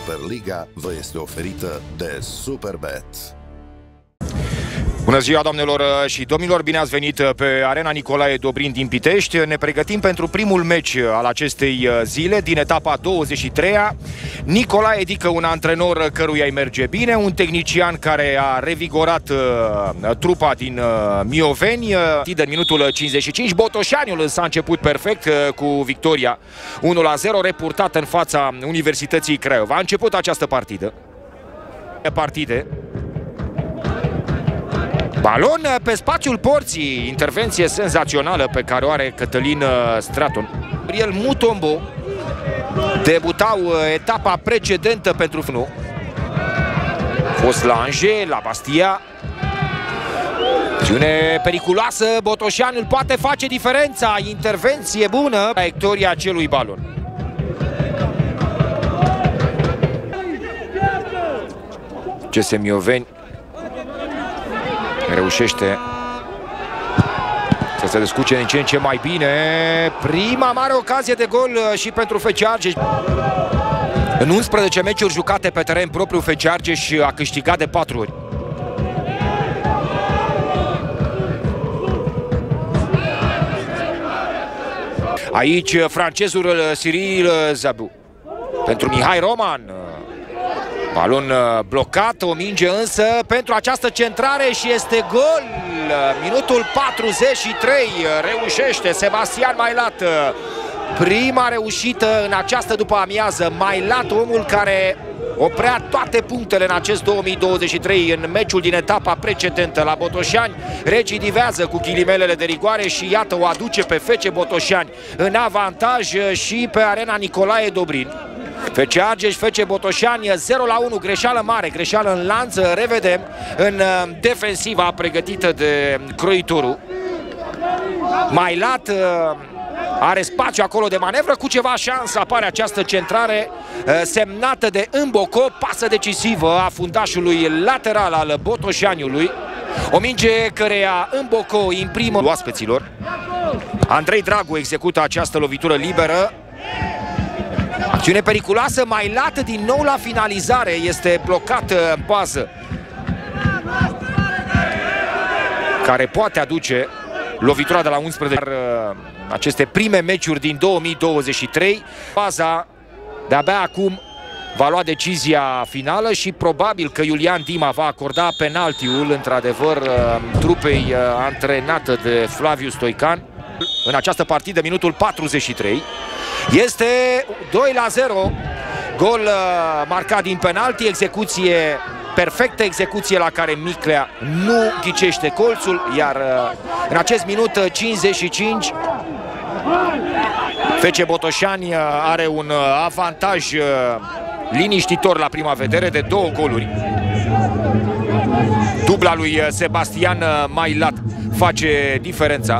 Superliga vă este oferită de Superbet. Bună ziua, doamnelor și domnilor, bine ați venit pe Arena Nicolae Dobrin din Pitești. Ne pregătim pentru primul meci al acestei zile, din etapa 23-a. Nicolae Dică, un antrenor căruia îi merge bine, un tehnician care a revigorat trupa din Mioveni. În minutul 55, Botoșaniul însă a început perfect cu victoria 1-0, repurtată în fața Universității Craiova. A început această partidă. Balon pe spațiul porții, intervenție senzațională pe care o are Cătălin Straton. Gabriel Mutombo debutau etapa precedentă pentru FNU. Fost la Angers, la Bastia. Acțiune periculoasă, Botoșanul poate face diferența, intervenție bună, traiectoria acelui balon. CS Mioveni reușește să se descurce din ce în ce mai bine. Prima mare ocazie de gol și pentru FC Argeș. În 11 meciuri jucate pe teren propriu, FC Argeș a câștigat de 4 ori. Aici francezul Cyril Zabu pentru Mihai Roman. Balon blocat, o minge însă pentru această centrare și este gol! Minutul 43, reușește Sebastian Mailat. Prima reușită în această după-amiază. Mailat, omul care oprea toate punctele în acest 2023 în meciul din etapa precedentă la Botoșani. Recidivează cu ghilimelele de rigoare și iată o aduce pe FC Botoșani în avantaj și pe Arena Nicolae Dobrin. FC Argeș, FC Botoșani 0-1, greșeală mare, greșeală în lanț. Revedem în defensiva pregătită de croitorul. Mailat are spațiu acolo de manevră, cu ceva șansă apare această centrare semnată de Îmboco, pasă decisivă a fundașului lateral al Botoșaniului. O minge căreia Îmboco imprimă oaspeților. Andrei Dragu execută această lovitură liberă. Acțiune periculoasă, Mailat din nou la finalizare, este blocat în bază, care poate aduce lovitura de la 11. Aceste prime meciuri din 2023, baza de-abia acum va lua decizia finală și probabil că Iulian Dima va acorda penaltiul, într-adevăr, trupei antrenată de Flaviu Stoican. În această partidă, minutul 43, este 2-0, gol marcat din penalti, execuție perfectă, execuție la care Miclea nu ghicește colțul, iar în acest minut 55 FC Botoșani are un avantaj liniștitor la prima vedere de 2 goluri. Dubla lui Sebastian Mailat face diferența.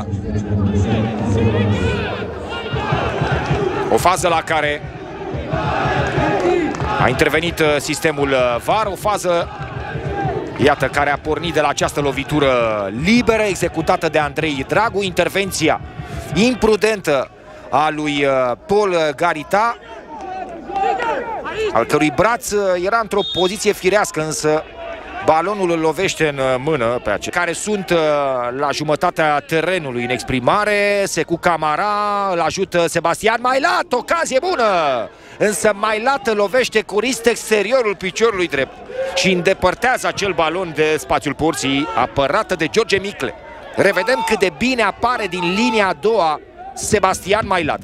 O fază la care a intervenit sistemul VAR, o fază, iată, care a pornit de la această lovitură liberă executată de Andrei Dragu, intervenția imprudentă a lui Paul Garita, al cărui braț era într-o poziție firească, însă balonul îl lovește în mână pe acei care sunt la jumătatea terenului în exprimare. Secu Camara îl ajută Sebastian Mailat, ocazie bună! Însă Mailat lovește cu risc exteriorul piciorului drept și îndepărtează acel balon de spațiul porții, apărată de George Micle. Revedem cât de bine apare din linia a doua Sebastian Mailat.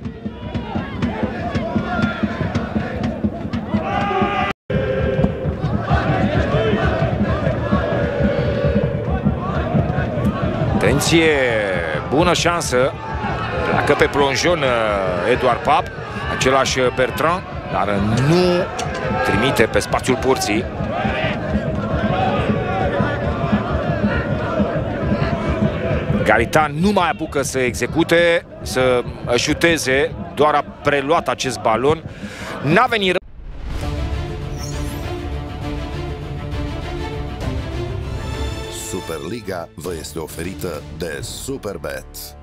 Atenție, bună șansă, pleacă pe plonjon Eduard Pap, același Bertrand, dar nu trimite pe spațiul porții. Garita nu mai apucă să execute, să șuteze, doar a preluat acest balon. N-a venit. Superliga vă este oferită de Superbet.